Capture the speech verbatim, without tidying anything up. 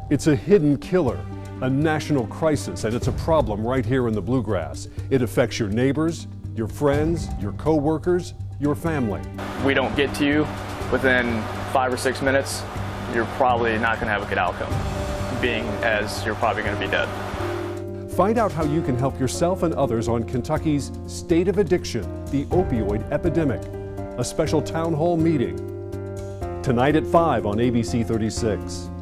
It's a hidden killer, a national crisis, and it's a problem right here in the Bluegrass. It affects your neighbors, your friends, your co-workers, your family. We don't get to you within five or six minutes, you're probably not going to have a good outcome, being as you're probably going to be dead. Find out how you can help yourself and others on Kentucky's State of Addiction, the Opioid Epidemic. A special town hall meeting tonight at five on A B C thirty-six.